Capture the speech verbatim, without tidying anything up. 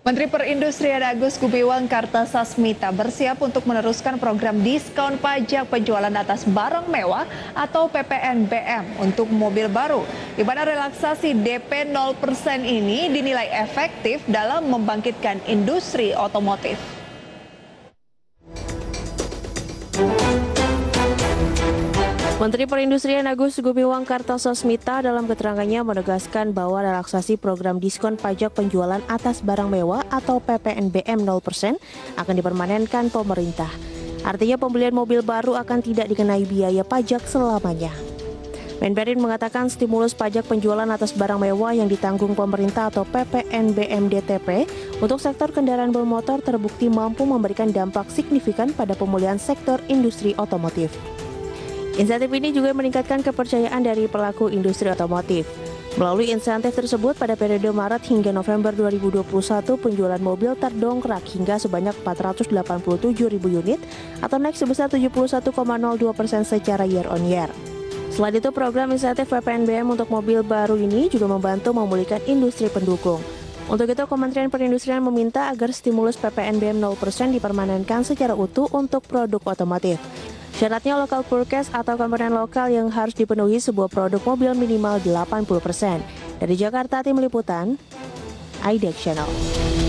Menteri Perindustrian Agus Gumiwang Kartasasmita bersiap untuk meneruskan program diskon pajak penjualan atas barang mewah atau P P N B M untuk mobil baru, di mana relaksasi D P nol persen ini dinilai efektif dalam membangkitkan industri otomotif. Menteri Perindustrian Agus Gumiwang Kartasasmita dalam keterangannya menegaskan bahwa relaksasi program diskon pajak penjualan atas barang mewah atau P P N B M nol persen akan dipermanenkan pemerintah. Artinya pembelian mobil baru akan tidak dikenai biaya pajak selamanya. Menperin mengatakan stimulus pajak penjualan atas barang mewah yang ditanggung pemerintah atau P P N B M D T P untuk sektor kendaraan bermotor terbukti mampu memberikan dampak signifikan pada pemulihan sektor industri otomotif. Insentif ini juga meningkatkan kepercayaan dari pelaku industri otomotif. Melalui insentif tersebut, pada periode Maret hingga November dua ribu dua puluh satu, penjualan mobil terdongkrak hingga sebanyak empat ratus delapan puluh tujuh ribu unit atau naik sebesar tujuh puluh satu koma nol dua persen secara year on year. Selain itu, program insentif P P N B M untuk mobil baru ini juga membantu memulihkan industri pendukung. Untuk itu, Kementerian Perindustrian meminta agar stimulus P P N B M nol persen dipermanenkan secara utuh untuk produk otomotif. Syaratnya lokal purchase atau komponen lokal yang harus dipenuhi sebuah produk mobil minimal delapan puluh persen. Dari Jakarta, tim liputan, I D E X Channel.